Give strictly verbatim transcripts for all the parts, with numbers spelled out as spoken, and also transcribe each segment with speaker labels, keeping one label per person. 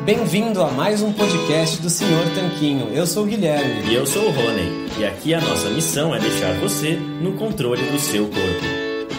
Speaker 1: Bem-vindo a mais um podcast do senhor Tanquinho. Eu sou o Guilherme.
Speaker 2: E eu sou o Rony. E aqui a nossa missão é deixar você no controle do seu corpo.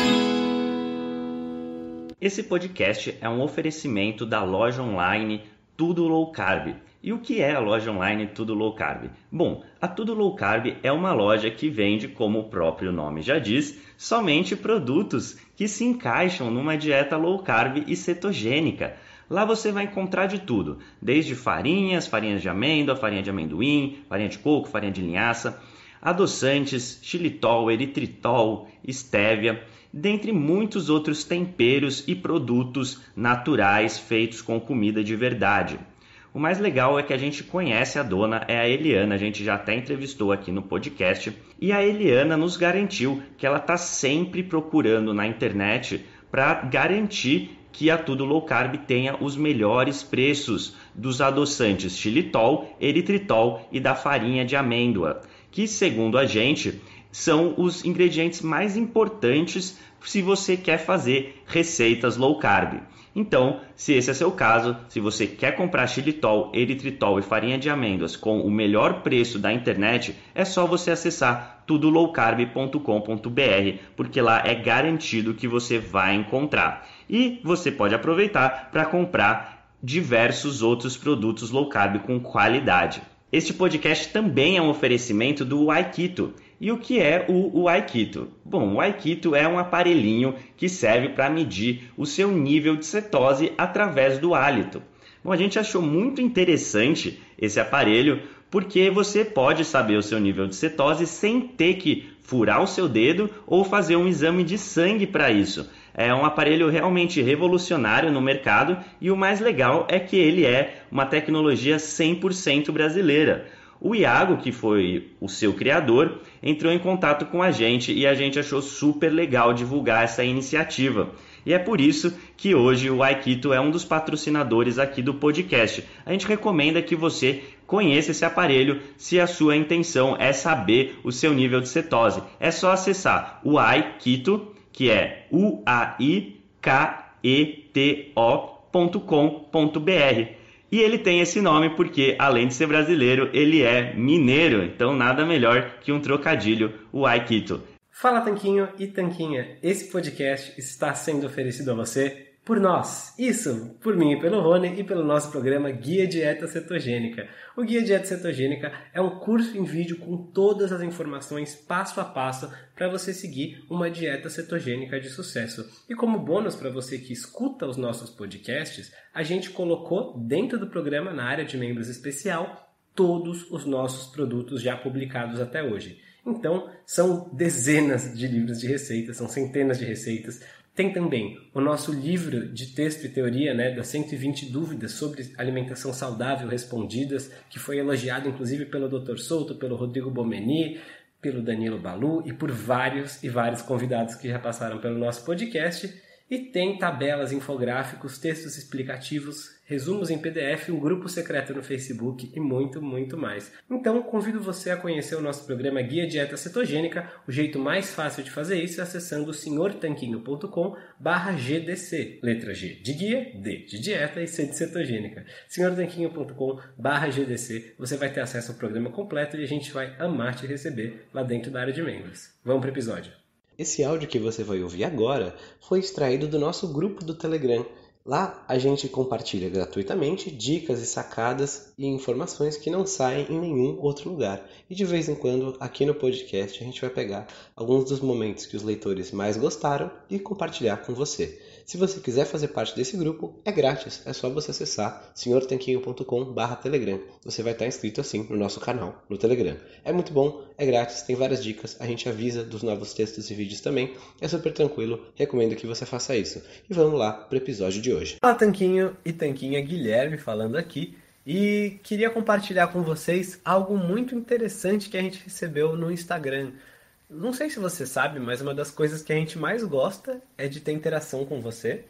Speaker 2: Esse podcast é um oferecimento da loja online Tudo Low Carb. E o que é a loja online Tudo Low Carb? Bom, a Tudo Low Carb é uma loja que vende, como o próprio nome já diz, somente produtos que se encaixam numa dieta low carb e cetogênica. Lá você vai encontrar de tudo, desde farinhas, farinhas de amêndoa, farinha de amendoim, farinha de coco, farinha de linhaça, adoçantes, xilitol, eritritol, estévia, dentre muitos outros temperos e produtos naturais feitos com comida de verdade. O mais legal é que a gente conhece a dona, é a Eliana, a gente já até entrevistou aqui no podcast, e a Eliana nos garantiu que ela está sempre procurando na internet para garantir que a Tudo Low Carb tenha os melhores preços dos adoçantes xilitol, eritritol e da farinha de amêndoa, que, segundo a gente, são os ingredientes mais importantes se você quer fazer receitas low carb. Então, se esse é seu caso, se você quer comprar xilitol, eritritol e farinha de amêndoas com o melhor preço da internet, é só você acessar tudo low carb ponto com ponto b r, porque lá é garantido que você vai encontrar. E você pode aproveitar para comprar diversos outros produtos low carb com qualidade. Este podcast também é um oferecimento do Aikito. E o que é o, o Aikito? Bom, o Aikito é um aparelhinho que serve para medir o seu nível de cetose através do hálito. Bom, a gente achou muito interessante esse aparelho porque você pode saber o seu nível de cetose sem ter que furar o seu dedo ou fazer um exame de sangue para isso. É um aparelho realmente revolucionário no mercado e o mais legal é que ele é uma tecnologia cem por cento brasileira. O Iago, que foi o seu criador, entrou em contato com a gente e a gente achou super legal divulgar essa iniciativa. E é por isso que hoje o Aikito é um dos patrocinadores aqui do podcast. A gente recomenda que você conheça esse aparelho se a sua intenção é saber o seu nível de cetose. É só acessar o Aikito, que é u a i k e t o ponto com ponto b r. E ele tem esse nome porque, além de ser brasileiro, ele é mineiro. Então, nada melhor que um trocadilho, o Aikito.
Speaker 1: Fala, Tanquinho e Tanquinha. Esse podcast está sendo oferecido a você por nós. Isso, por mim e pelo Rony e pelo nosso programa Guia Dieta Cetogênica. O Guia Dieta Cetogênica é um curso em vídeo com todas as informações passo a passo para você seguir uma dieta cetogênica de sucesso. E como bônus para você que escuta os nossos podcasts, a gente colocou dentro do programa, na área de membros especial, todos os nossos produtos já publicados até hoje. Então, são dezenas de livros de receitas, são centenas de receitas. Tem também o nosso livro de texto e teoria, né, das cento e vinte dúvidas sobre alimentação saudável respondidas, que foi elogiado inclusive pelo doutor Souto, pelo Rodrigo Bomeni, pelo Danilo Balu e por vários e vários convidados que já passaram pelo nosso podcast. E tem tabelas, infográficos, textos explicativos, resumos em P D F, um grupo secreto no Facebook e muito, muito mais. Então, convido você a conhecer o nosso programa Guia Dieta Cetogênica. O jeito mais fácil de fazer isso é acessando senhor tanquinho ponto com barra G D C. Letra G de guia, D de dieta e C de cetogênica. senhor tanquinho ponto com barra G D C. Você vai ter acesso ao programa completo e a gente vai amar te receber lá dentro da área de membros. Vamos para o episódio.
Speaker 3: Esse áudio que você vai ouvir agora foi extraído do nosso grupo do Telegram. Lá a gente compartilha gratuitamente dicas e sacadas e informações que não saem em nenhum outro lugar. E de vez em quando, aqui no podcast, a gente vai pegar alguns dos momentos que os leitores mais gostaram e compartilhar com você. Se você quiser fazer parte desse grupo, é grátis. É só você acessar senhor tanquinho ponto com barra telegram. Você vai estar inscrito assim no nosso canal, no Telegram. É muito bom, é grátis, tem várias dicas. A gente avisa dos novos textos e vídeos também. É super tranquilo, recomendo que você faça isso. E vamos lá para o episódio de hoje.
Speaker 1: Fala, Tanquinho e Tanquinha, Guilherme falando aqui. E queria compartilhar com vocês algo muito interessante que a gente recebeu no Instagram. Não sei se você sabe, mas uma das coisas que a gente mais gosta é de ter interação com você.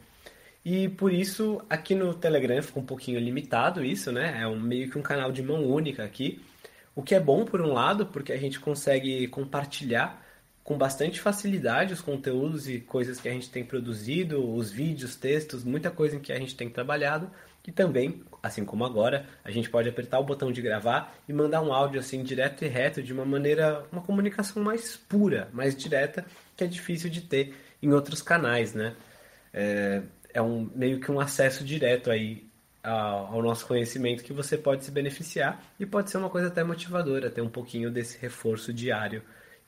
Speaker 1: E por isso, aqui no Telegram fica um pouquinho limitado isso, né? É um, meio que um canal de mão única aqui. O que é bom por um lado, porque a gente consegue compartilhar com bastante facilidade os conteúdos e coisas que a gente tem produzido, os vídeos, textos, muita coisa em que a gente tem trabalhado. E também, assim como agora, a gente pode apertar o botão de gravar e mandar um áudio assim direto e reto, de uma maneira, uma comunicação mais pura, mais direta, que é difícil de ter em outros canais, né? É, é um, meio que um acesso direto aí ao, ao nosso conhecimento que você pode se beneficiar, e pode ser uma coisa até motivadora, ter um pouquinho desse reforço diário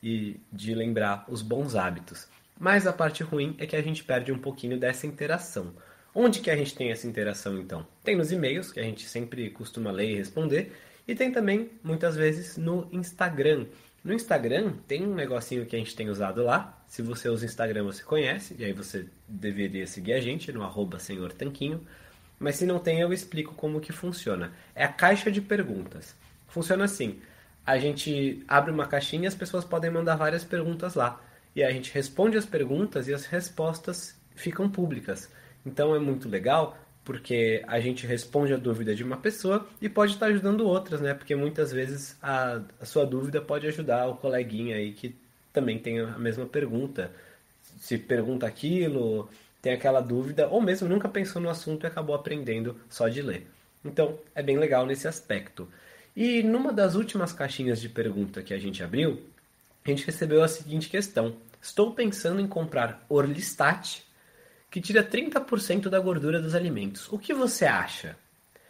Speaker 1: e de lembrar os bons hábitos. Mas a parte ruim é que a gente perde um pouquinho dessa interação. Onde que a gente tem essa interação, então? Tem nos e-mails, que a gente sempre costuma ler e responder, e tem também, muitas vezes, no Instagram. No Instagram, tem um negocinho que a gente tem usado lá. Se você usa Instagram, você conhece, e aí você deveria seguir a gente no arroba senhor tanquinho. Mas se não tem, eu explico como que funciona. É a caixa de perguntas. Funciona assim: a gente abre uma caixinha e as pessoas podem mandar várias perguntas lá. E a gente responde as perguntas e as respostas ficam públicas. Então é muito legal, porque a gente responde a dúvida de uma pessoa e pode estar ajudando outras, né? Porque muitas vezes a, a sua dúvida pode ajudar o coleguinha aí que também tem a mesma pergunta. Se pergunta aquilo, tem aquela dúvida, ou mesmo nunca pensou no assunto e acabou aprendendo só de ler. Então é bem legal nesse aspecto. E numa das últimas caixinhas de pergunta que a gente abriu, a gente recebeu a seguinte questão: estou pensando em comprar Orlistat, que tira trinta por cento da gordura dos alimentos. O que você acha?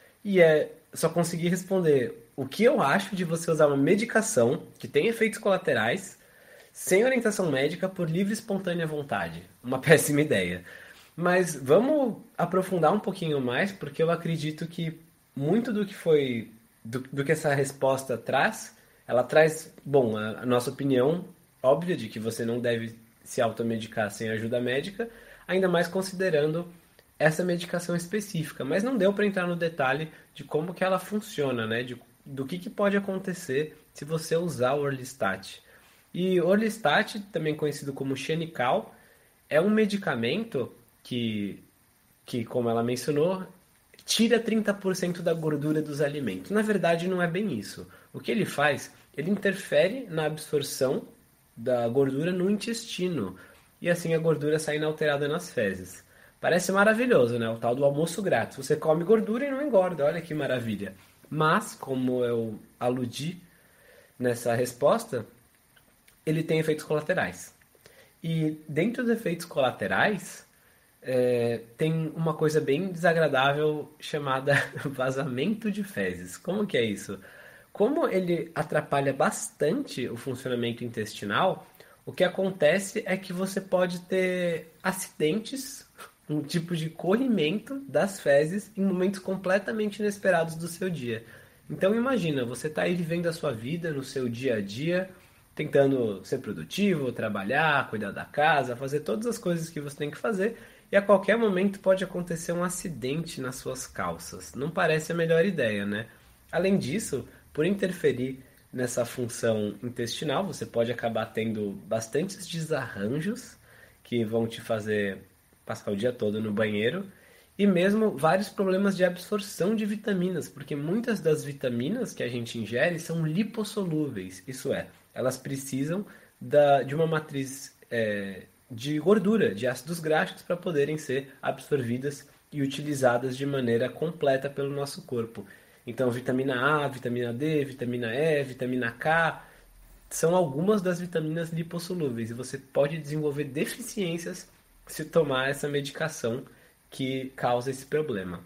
Speaker 1: E é só conseguir responder o que eu acho de você usar uma medicação que tem efeitos colaterais sem orientação médica por livre e espontânea vontade. Uma péssima ideia. Mas vamos aprofundar um pouquinho mais, porque eu acredito que muito do que foi, do, do que essa resposta traz, ela traz, bom, a, a nossa opinião óbvia de que você não deve se automedicar sem ajuda médica, ainda mais considerando essa medicação específica. Mas não deu para entrar no detalhe de como que ela funciona, né? De, do que, que pode acontecer se você usar o Orlistat. E Orlistat, também conhecido como Xenical, é um medicamento que, que, como ela mencionou, tira trinta por cento da gordura dos alimentos. Na verdade, não é bem isso. O que ele faz, ele interfere na absorção da gordura no intestino, e assim a gordura sai inalterada nas fezes. Parece maravilhoso, né? O tal do almoço grátis. Você come gordura e não engorda, olha que maravilha. Mas, como eu aludi nessa resposta, ele tem efeitos colaterais. E dentro dos efeitos colaterais, é, tem uma coisa bem desagradável chamada vazamento de fezes. Como que é isso? Como ele atrapalha bastante o funcionamento intestinal, o que acontece é que você pode ter acidentes, um tipo de corrimento das fezes em momentos completamente inesperados do seu dia. Então imagina, você está aí vivendo a sua vida no seu dia a dia, tentando ser produtivo, trabalhar, cuidar da casa, fazer todas as coisas que você tem que fazer, e a qualquer momento pode acontecer um acidente nas suas calças. Não parece a melhor ideia, né? Além disso, por interferir nessa função intestinal, você pode acabar tendo bastantes desarranjos que vão te fazer passar o dia todo no banheiro, e mesmo vários problemas de absorção de vitaminas, porque muitas das vitaminas que a gente ingere são lipossolúveis, isso é, elas precisam da, de uma matriz é, de gordura, de ácidos graxos, para poderem ser absorvidas e utilizadas de maneira completa pelo nosso corpo. Então, vitamina A, vitamina D, vitamina E, vitamina K, são algumas das vitaminas lipossolúveis, e você pode desenvolver deficiências se tomar essa medicação que causa esse problema.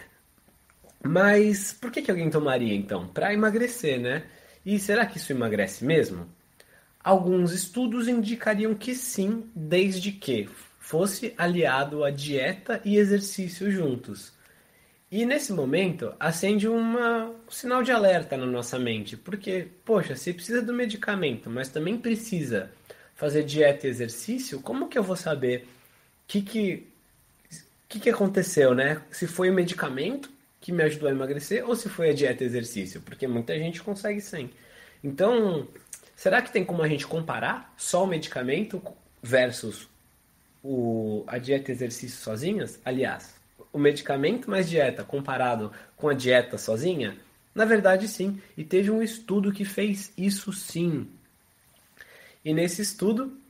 Speaker 1: Mas por que que alguém tomaria então? Para emagrecer, né? E será que isso emagrece mesmo? Alguns estudos indicariam que sim, desde que fosse aliado a dieta e exercício juntos. E nesse momento acende uma, um sinal de alerta na nossa mente, porque, poxa, se precisa do medicamento, mas também precisa fazer dieta e exercício, como que eu vou saber o que que, que que aconteceu, né? Se foi o medicamento que me ajudou a emagrecer ou se foi a dieta e exercício? Porque muita gente consegue sem. Então, será que tem como a gente comparar só o medicamento versus o, a dieta e exercício sozinhas? Aliás, o medicamento mais dieta comparado com a dieta sozinha? Na verdade, sim. E teve um estudo que fez isso sim. E nesse estudo,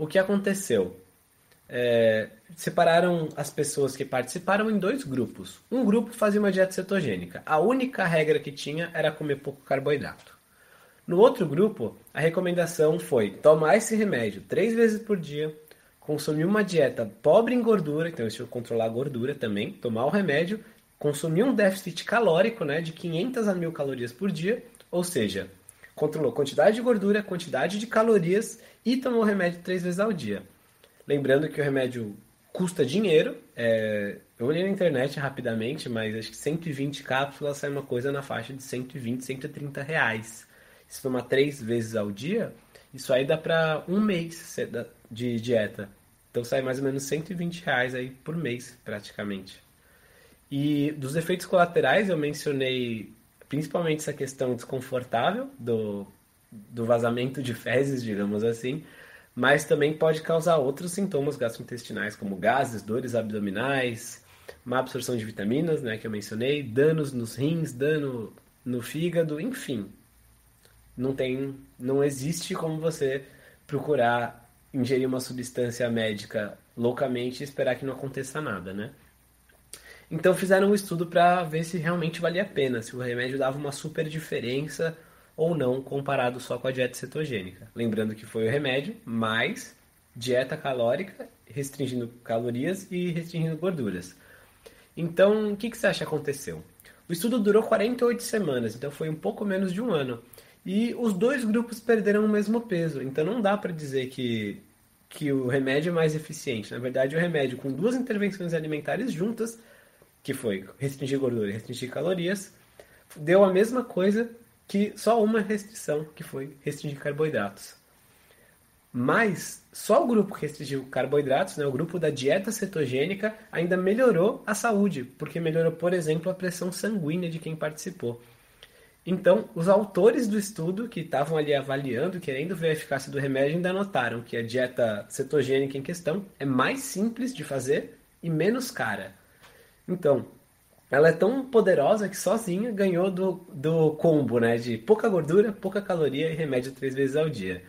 Speaker 1: o que aconteceu? É, separaram as pessoas que participaram em dois grupos. Um grupo fazia uma dieta cetogênica. A única regra que tinha era comer pouco carboidrato. No outro grupo, a recomendação foi tomar esse remédio três vezes por dia, consumir uma dieta pobre em gordura, então isso controlar a gordura também, tomar o remédio, consumir um déficit calórico, né, de quinhentas a mil calorias por dia, ou seja, controlou quantidade de gordura, quantidade de calorias e tomou o remédio três vezes ao dia. Lembrando que o remédio custa dinheiro, é, eu olhei na internet rapidamente, mas acho que cento e vinte cápsulas sai uma coisa na faixa de cento e vinte, cento e trinta reais. Se tomar três vezes ao dia, isso aí dá para um mês de dieta. Então sai mais ou menos cento e vinte reais aí por mês, praticamente. E dos efeitos colaterais eu mencionei principalmente essa questão desconfortável do, do vazamento de fezes, digamos assim, mas também pode causar outros sintomas gastrointestinais, como gases, dores abdominais, má absorção de vitaminas, né, que eu mencionei, danos nos rins, dano no fígado, enfim. Não tem, não existe como você procurar ingerir uma substância médica loucamente e esperar que não aconteça nada, né? Então fizeram um estudo para ver se realmente valia a pena, se o remédio dava uma super diferença ou não comparado só com a dieta cetogênica. Lembrando que foi o remédio mais dieta calórica, restringindo calorias e restringindo gorduras. Então, o que, que você acha que aconteceu? O estudo durou quarenta e oito semanas, então foi um pouco menos de um ano. E os dois grupos perderam o mesmo peso, então não dá para dizer que, que o remédio é mais eficiente. Na verdade, o remédio com duas intervenções alimentares juntas, que foi restringir gordura e restringir calorias, deu a mesma coisa que só uma restrição, que foi restringir carboidratos. Mas só o grupo que restringiu carboidratos, né, o grupo da dieta cetogênica, ainda melhorou a saúde, porque melhorou, por exemplo, a pressão sanguínea de quem participou. Então, os autores do estudo que estavam ali avaliando, querendo ver a eficácia do remédio, ainda notaram que a dieta cetogênica em questão é mais simples de fazer e menos cara. Então, ela é tão poderosa que sozinha ganhou do, do combo, né, de pouca gordura, pouca caloria e remédio três vezes ao dia.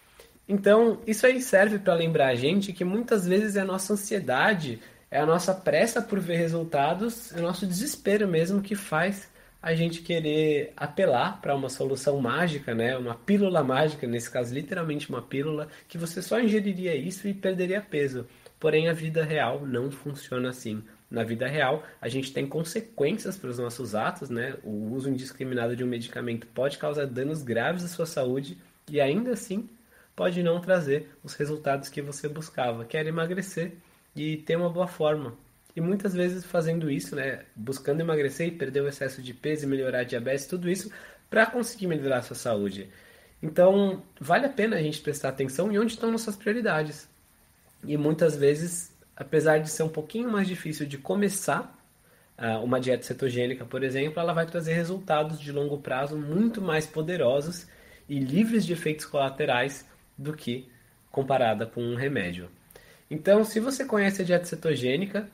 Speaker 1: Então, isso aí serve para lembrar a gente que muitas vezes é a nossa ansiedade, é a nossa pressa por ver resultados, é o nosso desespero mesmo que faz a gente querer apelar para uma solução mágica, né? Uma pílula mágica, nesse caso literalmente uma pílula, que você só ingeriria isso e perderia peso. Porém, a vida real não funciona assim. Na vida real, a gente tem consequências para os nossos atos, né? O uso indiscriminado de um medicamento pode causar danos graves à sua saúde e ainda assim pode não trazer os resultados que você buscava, que era emagrecer e ter uma boa forma. E muitas vezes fazendo isso, né, buscando emagrecer e perder o excesso de peso e melhorar a diabetes, tudo isso para conseguir melhorar a sua saúde. Então, vale a pena a gente prestar atenção em onde estão nossas prioridades. E muitas vezes, apesar de ser um pouquinho mais difícil de começar uh, uma dieta cetogênica, por exemplo, ela vai trazer resultados de longo prazo muito mais poderosos e livres de efeitos colaterais do que comparada com um remédio. Então, se você conhece a dieta cetogênica,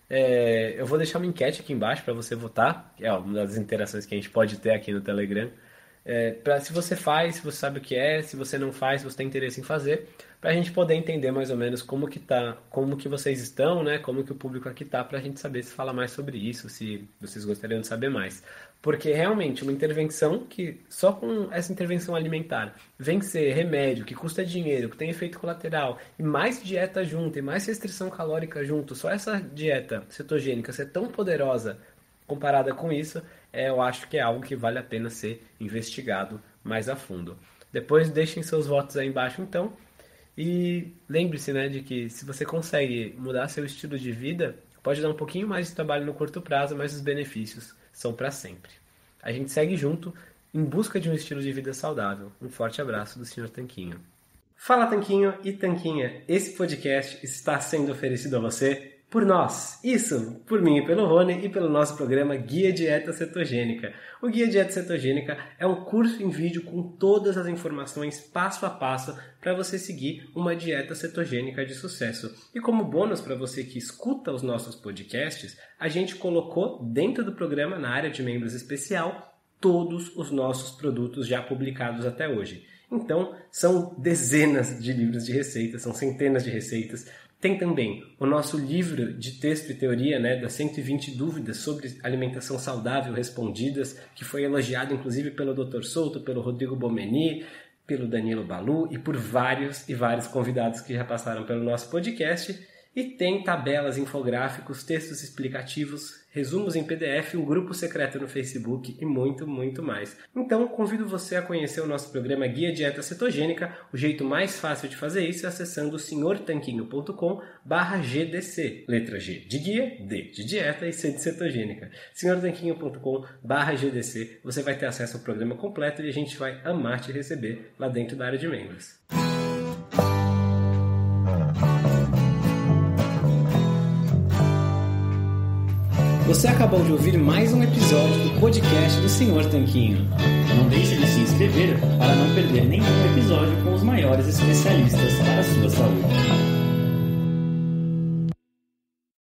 Speaker 1: é, eu vou deixar uma enquete aqui embaixo para você votar, que é uma das interações que a gente pode ter aqui no Telegram. É, pra, se você faz, se você sabe o que é, se você não faz, se você tem interesse em fazer, para a gente poder entender mais ou menos como que, tá, como que vocês estão, né, como que o público aqui está, para a gente saber se fala mais sobre isso, se vocês gostariam de saber mais. Porque realmente uma intervenção que só com essa intervenção alimentar vem ser remédio, que custa dinheiro, que tem efeito colateral, e mais dieta junto, e mais restrição calórica junto, só essa dieta cetogênica ser tão poderosa comparada com isso, é, eu acho que é algo que vale a pena ser investigado mais a fundo. Depois deixem seus votos aí embaixo então, e lembre-se, né, de que se você consegue mudar seu estilo de vida, pode dar um pouquinho mais de trabalho no curto prazo, mas os benefícios são para sempre. A gente segue junto em busca de um estilo de vida saudável. Um forte abraço do senhor Tanquinho.
Speaker 4: Fala Tanquinho e Tanquinha, esse podcast está sendo oferecido a você por nós. Isso, por mim e pelo Rony e pelo nosso programa Guia Dieta Cetogênica. O Guia Dieta Cetogênica é um curso em vídeo com todas as informações passo a passo para você seguir uma dieta cetogênica de sucesso. E como bônus para você que escuta os nossos podcasts, a gente colocou dentro do programa, na área de membros especial, todos os nossos produtos já publicados até hoje.
Speaker 1: Então, são dezenas de livros de receitas, são centenas de receitas. Tem também o nosso livro de texto e teoria, né, das cento e vinte dúvidas sobre alimentação saudável respondidas, que foi elogiado inclusive pelo doutor Souto, pelo Rodrigo Bomeni, pelo Danilo Balu e por vários e vários convidados que já passaram pelo nosso podcast. E tem tabelas, infográficos, textos explicativos, resumos em P D F, um grupo secreto no Facebook e muito, muito mais. Então, convido você a conhecer o nosso programa Guia Dieta Cetogênica. O jeito mais fácil de fazer isso é acessando senhor tanquinho ponto com barra G D C. Letra G de guia, D de dieta e C de cetogênica. senhor tanquinho ponto com barra G D C. Você vai ter acesso ao programa completo e a gente vai amar te receber lá dentro da área de membros.
Speaker 4: Você acabou de ouvir mais um episódio do podcast do senhor Tanquinho.
Speaker 5: Não deixe de se inscrever para não perder nenhum episódio com os maiores especialistas para a sua saúde.